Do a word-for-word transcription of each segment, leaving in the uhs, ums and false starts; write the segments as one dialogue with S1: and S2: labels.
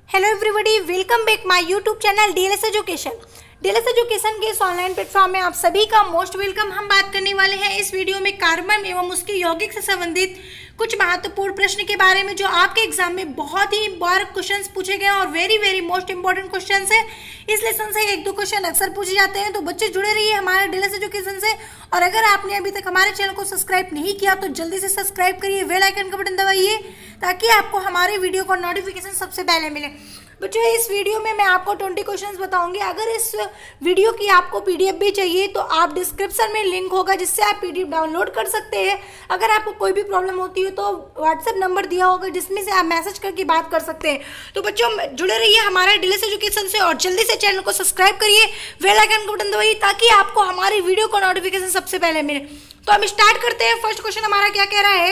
S1: Hello everybody, welcome back my YouTube channel DLS education. DLS education के इस online platform में आप सभी का मोस्ट वेलकम। हम बात करने वाले हैं इस वीडियो में कार्बन एवं उसके यौगिक से संबंधित कुछ महत्वपूर्ण प्रश्न के बारे में जो आपके एग्जाम में बहुत ही बार क्वेश्चंस पूछे गए और very very most important questions है। इस लेसन से एक दो क्वेश्चन अक्सर पूछे जाते हैं, तो बच्चे जुड़े रहिए हमारे डीएलएस एजुकेशन से। और अगर आपने अभी तक हमारे चैनल को सब्सक्राइब नहीं किया तो जल्दी से सब्सक्राइब करिए, बेल आइकन का बटन दबाइए ताकि आपको हमारे वीडियो का नोटिफिकेशन सबसे पहले मिले। बच्चों, इस वीडियो में मैं आपको बीस क्वेश्चंस बताऊंगी। अगर इस वीडियो की आपको पीडीएफ भी चाहिए तो आप डिस्क्रिप्शन में लिंक होगा जिससे आप पीडीएफ डाउनलोड कर सकते हैं। अगर आपको कोई भी प्रॉब्लम होती है तो व्हाट्सएप नंबर दिया होगा जिसमें से आप मैसेज करके बात कर सकते हैं। तो बच्चों, जुड़े रहिए हमारे डीएलएस एजुकेशन से और जल्दी से चैनल को सब्सक्राइब करिए, बेल आइकन का बटन दबाइए ताकि आपको हमारी वीडियो का नोटिफिकेशन सबसे पहले मिले। तो हम स्टार्ट करते हैं। फर्स्ट क्वेश्चन हमारा क्या कह रहा है,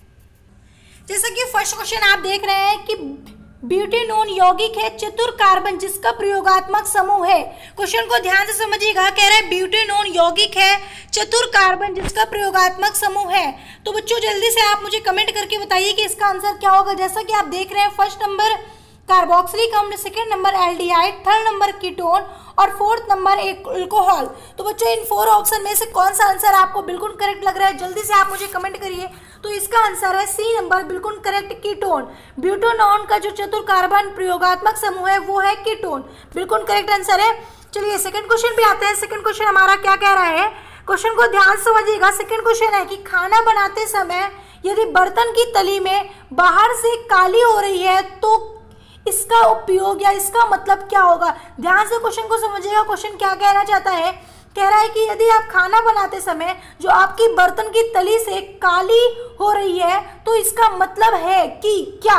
S1: जैसा कि फर्स्ट क्वेश्चन आप देख रहे हैं कि ब्यूटेनोन यौगिक है चतुर कार्बन जिसका प्रयोगात्मक समूह है। क्वेश्चन को ध्यान से समझिएगा। कह रहा है ब्यूटेनोन यौगिक है चतुर कार्बन जिसका प्रयोगात्मक समूह है। तो बच्चों, जल्दी से आप मुझे कमेंट करके बताइए कि इसका आंसर क्या होगा। जैसा कि आप देख रहे हैं, फर्स्ट नंबर कार्बोक्सिलिक अम्ल, second number aldehyde, third number ketone और फोर्थ नंबर अल्कोहल। तो बच्चों, इन फोर ऑप्शन में से कौन सा आंसर आपको बिल्कुल करेक्ट लग रहा है, जल्दी से आप मुझे कमेंट करिए। तो इसका आंसर है सी नंबर, बिल्कुल करेक्ट, कीटोन। ब्यूटेनोन का जो चतुर कार्बन प्रयोगात्मक समूह है वो है कीटोन, बिल्कुल करेक्ट आंसर है। चलिए सेकंड क्वेश्चन पे आते हैं। सेकंड क्वेश्चन हमारा क्या कह रहा है, क्वेश्चन को ध्यान से समझिएगा। सेकंड क्वेश्चन है कि खाना बनाते समय यदि बर्तन की तली में बाहर से काली हो रही है तो इसका उपयोग या इसका मतलब क्या होगा। ध्यान से क्वेश्चन को समझिएगा। क्वेश्चन क्या कहना चाहता है, कह रहा है कि यदि आप खाना बनाते समय जो आपकी बर्तन की तली से काली हो रही है तो इसका मतलब है कि क्या।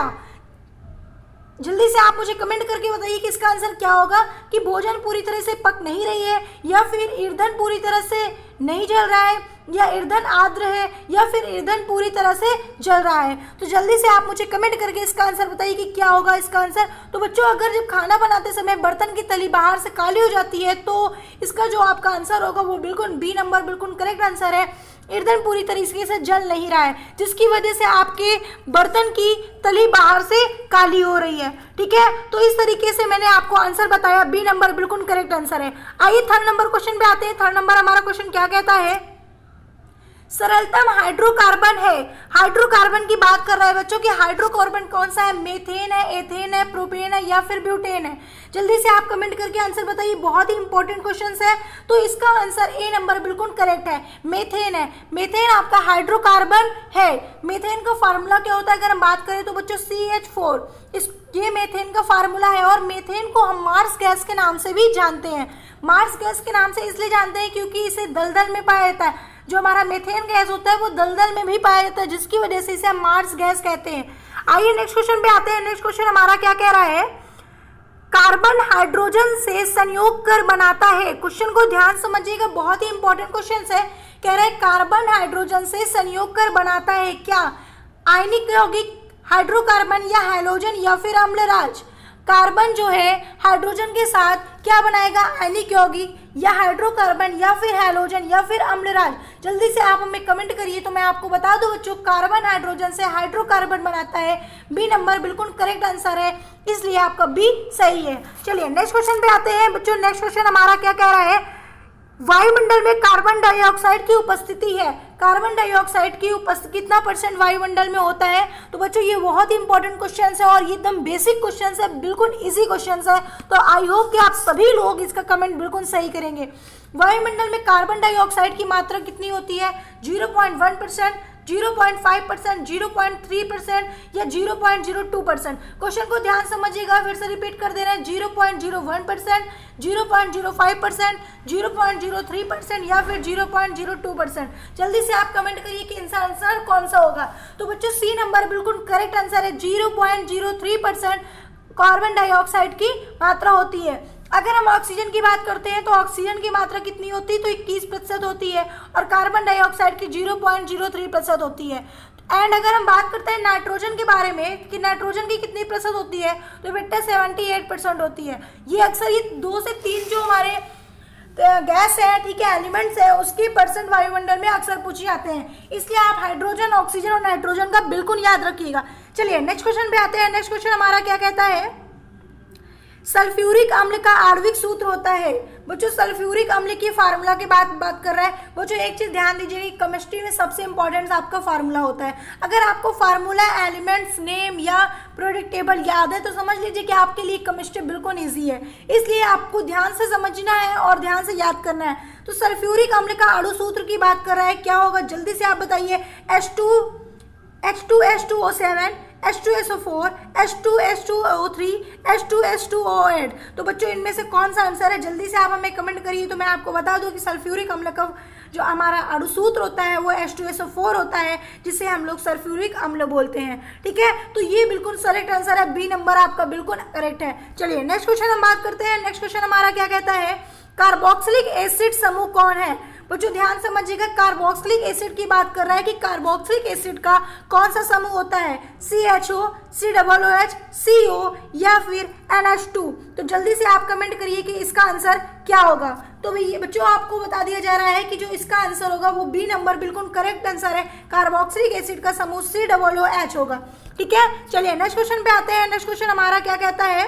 S1: जल्दी से आप मुझे कमेंट करके बताइए कि इसका आंसर क्या होगा, कि भोजन पूरी तरह से पक नहीं रही है, या फिर ईंधन पूरी तरह से नहीं जल रहा है, या ईंधन आर्द्र है, या फिर ईंधन पूरी तरह से जल रहा है। तो जल्दी से आप मुझे कमेंट करके इसका आंसर बताइए कि क्या होगा इसका आंसर। तो बच्चों, अगर जब खाना बनाते समय बर्तन की तली बाहर से काली हो जाती है तो इसका जो आपका आंसर होगा वो बिल्कुल बी नंबर, बिल्कुल करेक्ट आंसर है। ईंधन पूरी तरीके से जल नहीं रहा है जिसकी वजह से आपके बर्तन की तली बाहर से काली हो रही है। ठीक है, तो इस तरीके से मैंने आपको आंसर बताया, बी नंबर बिल्कुल करेक्ट आंसर है। आइए थर्ड नंबर क्वेश्चन पे आते हैं। थर्ड नंबर हमारा क्वेश्चन क्या कहता है, सरलतम हाइड्रोकार्बन है। हाइड्रोकार्बन की बात कर रहा है बच्चों कि हाइड्रोकार्बन कौन सा है, मेथेन है, एथेन है, प्रोपेन है या फिर ब्यूटेन है। जल्दी से आप कमेंट करके आंसर बताइए, बहुत ही इंपॉर्टेंट क्वेश्चन है। तो इसका आंसर ए नंबर बिल्कुल करेक्ट है, मेथेन है। मेथेन आपका हाइड्रोकार्बन है। मेथेन का फार्मूला क्या होता है अगर हम बात करें तो बच्चों सी एच फोर, इस ये मेथेन का फार्मूला है। और मेथेन को हम मार्स गैस के नाम से भी जानते हैं। मार्स गैस के नाम से इसलिए जानते हैं क्योंकि इसे दलदल में पाया जाता है। जो हमारा मेथेन गैस होता है वो दलदल में भी पाया जाता है जिसकी वजह से इसे हम मार्स गैस कहते हैं। आइए नेक्स्ट क्वेश्चन पे आते हैं। नेक्स्ट क्वेश्चन हमारा क्या कह रहा है, कार्बन हाइड्रोजन से संयोग कर बनाता है। क्वेश्चन को ध्यान समझिएगा, बहुत ही इंपॉर्टेंट क्वेश्चन है। कह रहा है कार्बन हाइड्रोजन से संयोग कर बनाता है क्या, आयनिक यौगिक, हाइड्रोकार्बन या हैलोजन या फिर अम्लराज। कार्बन जो है हाइड्रोजन के साथ क्या बनाएगा, आयनिक यौगिक या हाइड्रोकार्बन या फिर हैलोजन या फिर अम्लराज। जल्दी से आप हमें कमेंट करिए तो मैं आपको बता दूं बच्चों, कार्बन हाइड्रोजन से हाइड्रोकार्बन बनाता है, बी नंबर बिल्कुल करेक्ट आंसर है, इसलिए आपका बी सही है। चलिए नेक्स्ट क्वेश्चन पे आते हैं बच्चों। नेक्स्ट क्वेश्चन हमारा क्या कह रहा है, वायुमंडल में कार्बन डाइऑक्साइड की उपस्थिति है। कार्बन डाइऑक्साइड की उपस्थिति कितना परसेंट वायुमंडल में होता है। तो बच्चों, ये बहुत ही इंपॉर्टेंट क्वेश्चन है और ये एकदम बेसिक क्वेश्चन है, बिल्कुल इजी क्वेश्चन है। तो आई होप कि आप सभी लोग इसका कमेंट बिल्कुल सही करेंगे। वायुमंडल में कार्बन डाइऑक्साइड की मात्रा कितनी होती है, zero point one percent, zero point five percent, zero point three percent या zero point zero two percent. Question को ध्यान समझिएगा, फिर से रिपीट कर दे रहे हैं, zero point zero one percent, zero point zero five percent, zero point zero three percent या फिर zero point zero two percent. जल्दी से आप कमेंट करिए कि इनका आंसर कौन सा होगा। तो बच्चों, सी नंबर बिल्कुल करेक्ट आंसर है, zero point zero three percent carbon dioxide की मात्रा होती है। अगर हम ऑक्सीजन की बात करते हैं तो ऑक्सीजन की मात्रा कितनी होती है, तो इक्कीस प्रतिशत होती है और कार्बन डाइऑक्साइड की जीरो पॉइंट जीरो थ्री प्रतिशत होती है। एंड अगर हम बात करते हैं नाइट्रोजन के बारे में कि नाइट्रोजन की कितनी प्रतिशत होती है, तो बेटा अठहत्तर परसेंट होती है। ये अक्सर ये दो से तीन जो हमारे गैस है, ठीक है, एलिमेंट्स है, उसकी परसेंट वायुमंडल में अक्सर पूछे जाते हैं, इसलिए आप हाइड्रोजन, ऑक्सीजन और नाइट्रोजन का बिल्कुल याद रखिएगा। चलिए नेक्स्ट क्वेश्चन पे आते हैं। नेक्स्ट क्वेश्चन हमारा क्या कहता है, सल्फ्यूरिक अम्ल का आणविक सूत्र होता है। बच्चों सल्फ्यूरिक अम्ल की फार्मूला की बात बात कर रहा है। बच्चों एक चीज ध्यान दीजिए कि केमिस्ट्री में सबसे इंपॉर्टेंट आपका फार्मूला होता है। अगर आपको फार्मूला, एलिमेंट्स, नेम या प्रोडक्ट टेबल याद है तो समझ लीजिए कि आपके लिए केमिस्ट्री बिल्कुल ईजी है। इसलिए आपको ध्यान से समझना है और ध्यान से याद करना है। तो सल्फ्यूरिक अम्ल का अणु सूत्र की बात कर रहा है, क्या होगा जल्दी से आप बताइए। H two H two H two O seven, H two S O four, H two H two O three, H two H two O eight. तो बच्चों इनमें से कौन सा आंसर है, जल्दी से आप हमें कमेंट करिए। तो मैं आपको बता दूं कि सल्फ्यूरिक अम्ल का जो हमारा अणु सूत्र होता है वो H two S O four होता है, जिसे हम लोग सल्फ्यूरिक अम्ल बोलते हैं। ठीक है, तो ये बिल्कुल करेक्ट आंसर है, बी नंबर आपका बिल्कुल करेक्ट है। चलिए नेक्स्ट क्वेश्चन हम बात करते हैं। नेक्स्ट क्वेश्चन हमारा क्या कहता है, कार्बोक्सिलिक एसिड समूह कौन है। बच्चों ध्यान समझिएगा, कार्बोक्सिलिक एसिड की बात कर रहा है कि कार्बोक्सिलिक एसिड का कौन सा समूह होता है, C H O, C double O H, C O या फिर एन एच टू। तो जल्दी से आप कमेंट करिए कि इसका आंसर क्या होगा। तो भाई बच्चों आपको बता दिया जा रहा है कि जो इसका आंसर होगा वो बी नंबर बिल्कुल करेक्ट आंसर है। कार्बोक्सिलिक एसिड का समूह सी डबल ओ एच होगा। ठीक है, चलिए नेक्स्ट क्वेश्चन पे आते हैं। नेक्स्ट क्वेश्चन हमारा क्या कहता है,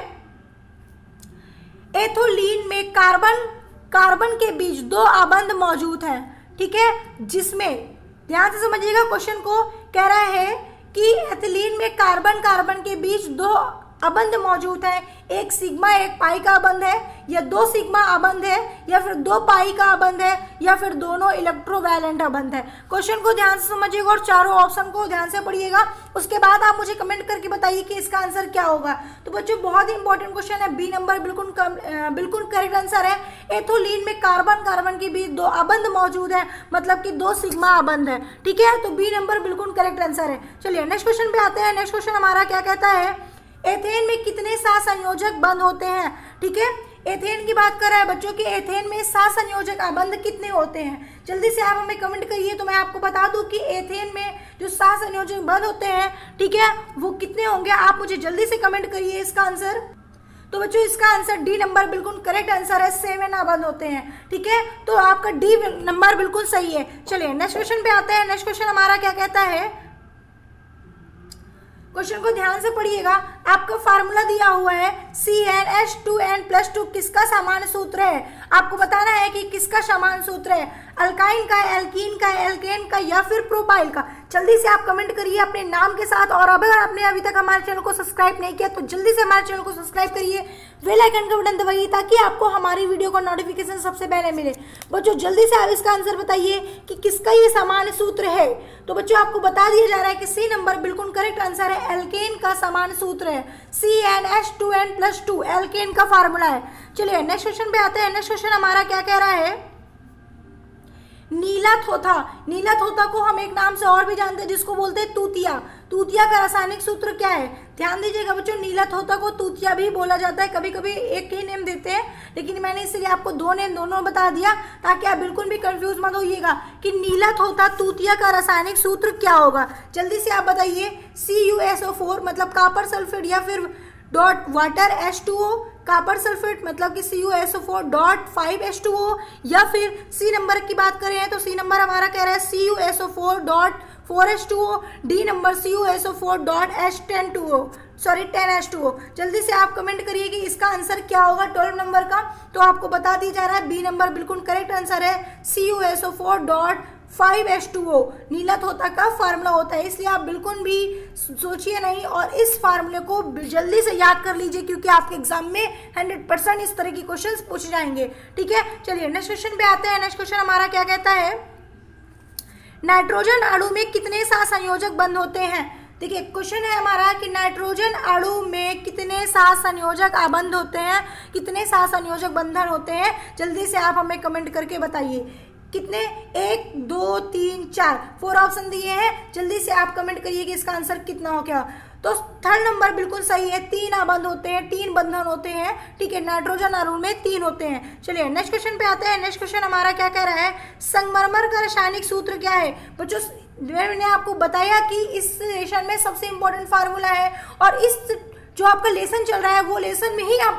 S1: एथोलीन में कार्बन कार्बन के बीच दो आबंध मौजूद है। ठीक है, जिसमें ध्यान से समझिएगा क्वेश्चन को, कह रहा है कि एथिलीन में कार्बन कार्बन के बीच दो अबंध मौजूद है। एक सिग्मा एक पाई का अबंध है, या दो सिग्मा अबंध है, या फिर दो पाई का अबंध है, या फिर दोनों इलेक्ट्रोवैलेंट अबंध है। क्वेश्चन को ध्यान से समझिएगा और चारों ऑप्शन को ध्यान से पढ़िएगा। उसके बाद आप मुझे कमेंट करके बताइए कि इसका आंसर क्या होगा। तो बच्चों बहुत ही इंपॉर्टेंट क्वेश्चन है, बी नंबर बिल्कुल बिल्कुल करेक्ट आंसर है। एथोलीन में कार्बन कार्बन के बीच दो अबंध मौजूद है, मतलब कि दो सिग्मा अबंध है। ठीक है, तो बी नंबर बिल्कुल करेक्ट आंसर है। चलिए नेक्स्ट क्वेश्चन पे आते हैं। नेक्स्ट क्वेश्चन हमारा क्या कहता है, एथेन में कितने सहसंयोजक बंध होते हैं। ठीक है, एथेन की बात कर रहा है बच्चों कि एथेन में सहसंयोजक अबंध कितने होते हैं। जल्दी से आप हमें कमेंट करिए। तो मैं आपको बता दूं कि एथेन में जो सहसंयोजक बंध होते हैं, ठीक है, वो कितने होंगे, आप मुझे जल्दी से कमेंट करिए इसका आंसर। तो बच्चों इसका आंसर डी नंबर बिल्कुल करेक्ट आंसर है, सेवन अबंध होते हैं। ठीक है, तो आपका डी नंबर बिल्कुल सही है। चलिए नेक्स्ट क्वेश्चन पे आते हैं। नेक्स्ट क्वेश्चन हमारा क्या कहता है, क्वेश्चन को ध्यान से पढ़िएगा। आपका फार्मूला दिया हुआ है C N H two N plus two, किसका सामान्य सूत्र है। आपको बताना है कि किसका सामान्य सूत्र है, अल्काइन का, एल्कीन का, एल्केन का या फिर प्रोपाइल का। जल्दी से आप कमेंट करिए अपने नाम के साथ। और अगर आपने अभी तक हमारे चैनल को सब्सक्राइब नहीं किया तो जल्दी से हमारे चैनल को सब्सक्राइब करिए, बेल आइकन का बटन दबाइए ताकि आपको हमारी वीडियो का नोटिफिकेशन सबसे पहले मिले। बच्चों जल्दी से आप इसका आंसर बताइए कि किसका ये सामान्य सूत्र है। तो बच्चों आपको बता दिया जा रहा है कि सी नंबर बिल्कुल करेक्ट आंसर है, एल्केन का सामान्य सूत्र है, C N H two N plus two alkene का फार्मूला है। चलिए नेक्स्ट क्वेश्चन पे आते हैं। नेक्स्ट क्वेश्चन हमारा क्या कह रहा है, नीला थोथा। नीला थोथा को हम एक नाम से और भी जानते हैं जिसको बोलते हैं तूतिया। तूतिया का रासायनिक सूत्र क्या है, ध्यान दीजिएगा बच्चों। नीला थोथा को तूतिया भी बोला जाता है, कभी कभी एक ही नेम देते हैं, लेकिन मैंने इसलिए आपको दो नेम दोनों बता दिया ताकि आप बिल्कुल भी कंफ्यूज मत होइएगा कि नीला थोथा तूतिया का रासायनिक सूत्र क्या होगा। जल्दी से आप बताइए, C U S O four मतलब कॉपर सल्फेट, या फिर dot water H two O, copper sulphate मतलब कि C U S O four dot five H two O, या फिर सी नंबर की बात करें तो सी नंबर हमारा कह रहा है C U S O four dot four H two O, D number C U S O four dot H ten two O sorry ten H two O. जल्दी से आप कमेंट करिए कि इसका आंसर क्या होगा ट्वेल्व नंबर का। तो आपको बता दी जा रहा है बी नंबर बिल्कुल करेक्ट आंसर है, C U S O four dot five H two O नीला थोथा का फार्मूला होता है। इसलिए आप बिल्कुल भी सोचिए नहीं और इस फार्मूले को जल्दी से याद कर लीजिए, क्योंकि आपके एग्जाम में हंड्रेड परसेंट इस तरह की क्वेश्चंस पूछे जाएंगे। ठीक है, चलिए नेक्स्ट क्वेश्चन पे आते हैं। नेक्स्ट क्वेश्चन हमारा क्या कहता है, नाइट्रोजन अणु में कितने सहसंयोजक बंध होते हैं। देखिए क्वेश्चन है हमारा कि नाइट्रोजन अणु में कितने सहसंयोजक आबंध होते हैं, कितने सहसंयोजक बंधन होते हैं। जल्दी से आप हमें कमेंट करके बताइए कितने, एक दो तीन चार, फोर ऑप्शन दिए हैं। जल्दी से आप कमेंट करिए कि इसका आंसर कितना हो गया। तो थर्ड नंबर बिल्कुल सही है, तीन आबंध होते हैं, तीन बंधन होते हैं। ठीक है, नाइट्रोजन अणु में तीन होते हैं। चलिए नेक्स्ट क्वेश्चन पे आते हैं। नेक्स्ट क्वेश्चन हमारा क्या कह रहा है, संगमरमर का रासायनिक सूत्र क्या है। बच्चों मैंने आपको बताया कि इस सेशन में सबसे इंपॉर्टेंट फार्मूला है, और इस जो आपका लेसन चल रहा है वो लेसन में ही आपका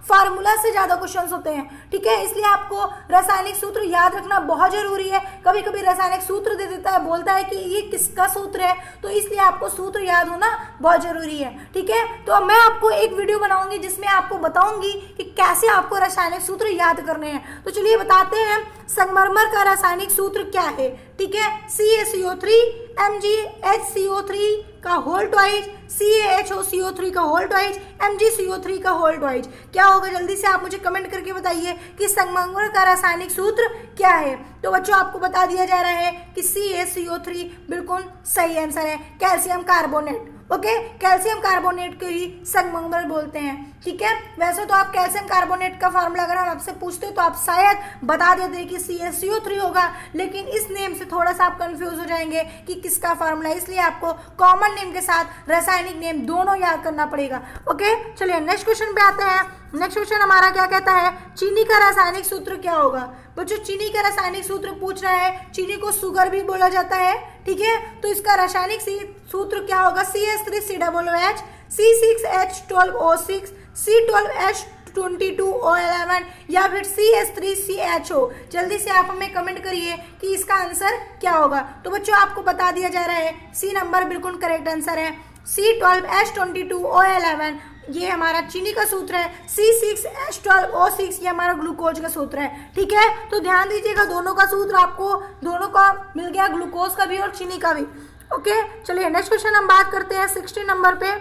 S1: फार्मूला से ज्यादा क्वेश्चन होते हैं, ठीक है। इसलिए आपको रासायनिक सूत्र याद रखना बहुत जरूरी है। कभी कभी रासायनिक सूत्र दे देता है, बोलता है कि ये किसका सूत्र है, तो इसलिए आपको सूत्र याद होना बहुत जरूरी है, ठीक है। तो मैं आपको एक वीडियो बनाऊंगी जिसमें आपको बताऊंगी कि कैसे आपको रासायनिक सूत्र याद करने हैं। तो चलिए बताते हैं, संगमरमर का रासायनिक सूत्र क्या है, ठीक है। C A C O three M G H C O three का whole twice, C A H O C O three का whole twice, M G C O three का होल ट्वाइज। क्या होगा, जल्दी से आप मुझे कमेंट करके बताइए कि संगमरमर का रासायनिक सूत्र क्या है। तो बच्चों आपको बता दिया जा रहा है कि सी ए सी ओ थ्री बिल्कुल सही आंसर है, calcium carbonate, okay. Calcium carbonate को ही संगमरमर बोलते हैं, ठीक है। वैसे तो आप कैल्शियम कार्बोनेट का फार्मूला अगर हम आपसे पूछते तो आप शायद बता देते कि सी ए सी ओ थ्री होगा, लेकिन इस नेम से थोड़ा सा आप कंफ्यूज हो जाएंगे कि किसका फार्मूला, इसलिए आपको कॉमन नेम के साथ रासायनिक नेम दोनों याद करना पड़ेगा, ओके। चलिए नेक्स्ट क्वेश्चन पे आते हैं। नेक्स्ट क्वेश्चन हमारा क्या कहता है, चीनी का रासायनिक सूत्र क्या होगा। बच्चों चीनी का रासायनिक सूत्र पूछ रहा है, चीनी को शुगर भी बोला जाता है, ठीक है। तो इसका रासायनिक सूत्र क्या होगा, C H three C double O H, C six H twelve O six, C twelve H twenty two O eleven, या फिर C H three C H O. जल्दी से आप हमें कमेंट करिए कि इसका आंसर क्या होगा। तो बच्चों आपको बता दिया जा रहा है, सी नंबर बिल्कुल करेक्ट आंसर है, C twelve H twenty two O eleven ये हमारा चीनी का सूत्र है, C six H twelve O six ये हमारा ग्लूकोज का सूत्र है, ठीक है। तो ध्यान दीजिएगा, दोनों का सूत्र आपको दोनों का मिल गया, ग्लूकोज का भी और चीनी का भी, ओके। चलिए नेक्स्ट क्वेश्चन हम बात करते हैं सिक्सटीन नंबर पे।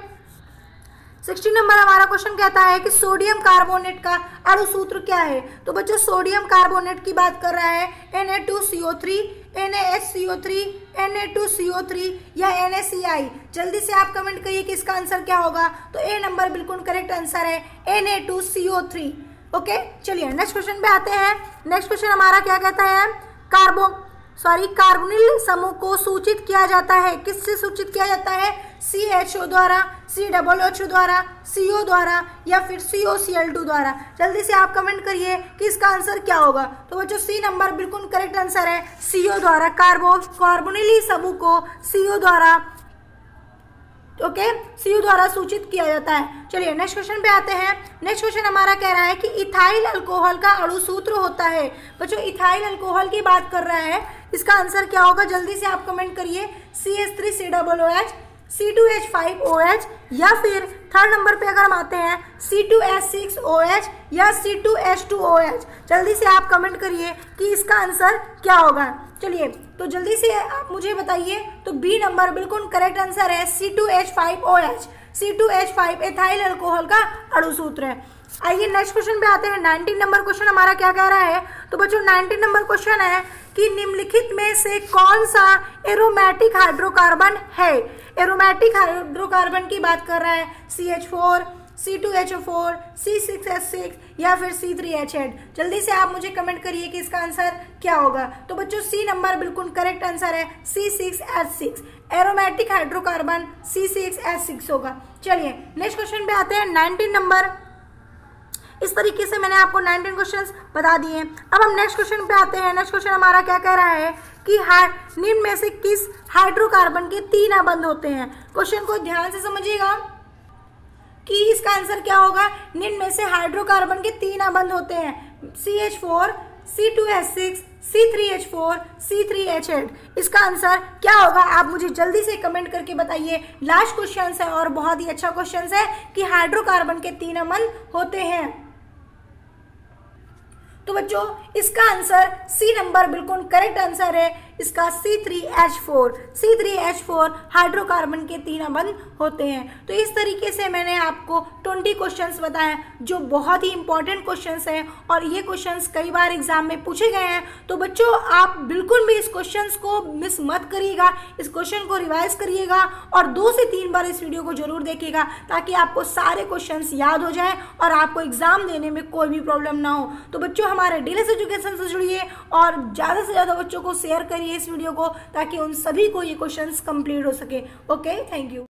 S1: सिक्सटीन नंबर हमारा क्वेश्चन कहता है कि सोडियम कार्बोनेट का अणु सूत्र क्या है। तो बच्चों सोडियम कार्बोनेट की बात कर रहा है, N A two C O three, N A H C O three, N A two C O three या एन ए सी आई। जल्दी से आप कमेंट करिए कि इसका आंसर क्या होगा। तो ए नंबर बिल्कुल करेक्ट आंसर है, N A two C O three, okay. चलिए नेक्स्ट क्वेश्चन पे आते हैं। नेक्स्ट क्वेश्चन हमारा क्या कहता है, कार्बो सॉरी कार्बोनिल समूह को सूचित किया जाता है, किससे सूचित किया जाता है, सी एच ओ द्वारा, सी डबल एच ओ द्वारा, सी ओ द्वारा या फिर सी ओ सी एल टू द्वारा। जल्दी से आप कमेंट करिए कि इसका आंसर क्या होगा। तो बच्चों सी नंबर बिल्कुल करेक्ट आंसर है, सी ओ द्वारा, कार्बो कार्बोनिल समूह को सी ओ द्वारा, ओके सी ओ द्वारा सूचित किया जाता है। चलिए नेक्स्ट क्वेश्चन पे आते हैं। नेक्स्ट क्वेश्चन हमारा कह रहा है कि इथाइल अल्कोहल का अणु सूत्र होता है। बच्चों इथाइल अल्कोहल की बात कर रहा है, इसका आंसर क्या होगा, जल्दी से आप कमेंट करिए, C H three C double O H, C two H five O H या फिर थर्ड नंबर पे अगर हम आते हैं C two H six O H या C two H two O H. जल्दी से आप कमेंट करिए कि इसका आंसर क्या होगा। चलिए तो जल्दी से आप मुझे बताइए। तो बी नंबर बिल्कुल करेक्ट आंसर है, C two H five O H, C two H five ethyl alcohol का अणु सूत्र है। आइए नेक्स्ट क्वेश्चन पे आते हैं। नाइनटीन नंबर क्वेश्चन हमारा क्या कह रहा है। तो बच्चों नाइनटीन नंबर क्वेश्चन है कि निम्नलिखित में से कौन सा एरोमेटिक हाइड्रोकार्बन है। एरोमेटिक हाइड्रोकार्बन की बात कर रहा है, C H four, C two H O four, C six H six या फिर सी थ्री एच एट। जल्दी से आप मुझे कमेंट करिए कि इसका आंसर क्या होगा। तो बच्चों सी नंबर बिल्कुल करेक्ट आंसर है, C six H six aromatic hydrocarbon C six H six होगा। चलिए नेक्स्ट क्वेश्चन पे आते हैं। नाइनटीन नंबर, इस तरीके से मैंने आपको नाइनटीन क्वेश्चंस बता दिए। अब हम नेक्स्ट क्वेश्चन पे आते हैं। नेक्स्ट क्वेश्चन हमारा क्या कह रहा है कि निम्न में से किस हाइड्रोकार्बन के तीन अबंध होते हैं। क्वेश्चन को ध्यान से समझिएगा कि इसका आंसर क्या होगा। निम्न में से हाइड्रोकार्बन के तीन अबंध होते हैं, C H four, C two H six, C three H four, C three H eight. इसका आंसर क्या होगा आप मुझे जल्दी से कमेंट करके बताइए। लास्ट क्वेश्चन है और बहुत ही अच्छा क्वेश्चन है कि हाइड्रोकार्बन के तीन अबंध होते हैं। तो बच्चों इसका आंसर सी नंबर बिल्कुल करेक्ट आंसर है, इसका C three H four, C three H four hydrocarbon के तीन अबंध होते हैं। तो इस तरीके से मैंने आपको बीस क्वेश्चंस बताए जो बहुत ही इंपॉर्टेंट क्वेश्चंस हैं और ये क्वेश्चंस कई बार एग्जाम में पूछे गए हैं। तो बच्चों आप बिल्कुल भी इस क्वेश्चंस को मिस मत करिएगा, इस क्वेश्चन को रिवाइज करिएगा और दो से तीन बार इस वीडियो को जरूर देखिएगा ताकि आपको सारे क्वेश्चंस याद हो जाए और आपको एग्जाम देने में कोई भी प्रॉब्लम ना हो। तो बच्चों हमारे डीएलएस एजुकेशन से जुड़िए और ज़्यादा से ज़्यादा बच्चों को शेयर करिए इस वीडियो को ताकि उन सभी को ये क्वेश्चंस कंप्लीट हो सके। Okay, thank you.